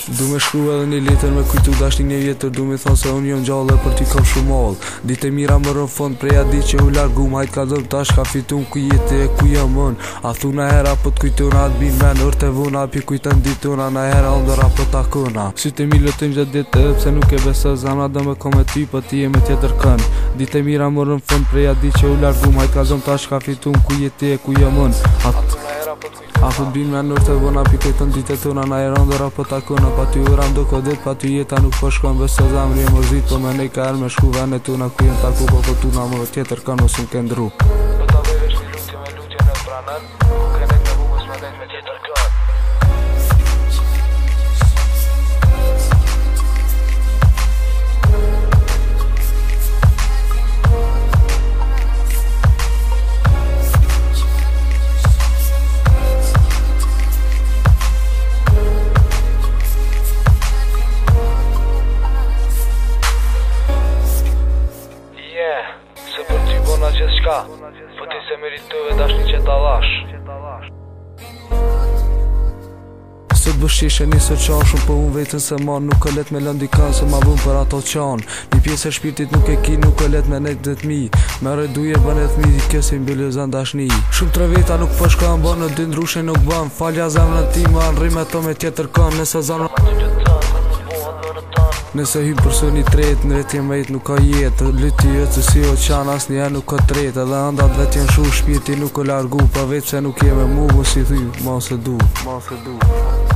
Du me shkru edhe një letër me kujtu dashnin e vjetër. Du me thonë se unë jom gjallë e për ty kam shumë mall. Dite mira më rën fond preja di që u largum. Hajt ka dëm tash ka fitum ku jetë e ku jam mën. A thuna hera po t'kujtuna atë bin men urte vuna. Pi kujtën dituna na hera ndëra po takuna. Sytë e mi lëtëm gjatë ditë edhe pse nuk e besë. Zamra dhe me kom e ty po ti e me tjetër kën. Dite mira më rën fond preja di që u largum. Hajt ka dëm tash ka fitum ku jetë e ku jam mën. A fut bin me nërë të vona pi kujtën ditë tona. Na e rëndëra po takona. Pa ty uram do kodit pa ty jeta nuk po shkon. Besë zamri e mërzit po me nej ka erë me shku vene tuna. Ku jem taku po tuna më tjetër kanë mos më këndru. Do ta vesh një lutje me lutje në pranën. Ku kene të vugës me nejt me tjetër kanë. Se për ty bona gjithë shka, po ti se meritove dashni që ta lash. Se t'bëshqishe një së qashun, po unë vetën se man. Nuk e let me lëndi kanë se ma vun për ato qanë. Një pjesë e shpirtit nuk e ki, nuk e let me nejt dhe t'mi. Me rëduje bën e t'mi, kësi mbilizan dashni. Shumë tre veta nuk po shkan, bën në dy ndrushe nuk bën. Falja zemrën ti ma në rime to me tjetër kanë. Nëse hymë përsu një tret, në reti mejt nuk ka jetë. Lyti e të si o qanë, as një nuk ka tret. Edhe ndat vet jen shu, shpirti nuk o largu. Pa vetë se nuk jeme mu, si thy, ma se du.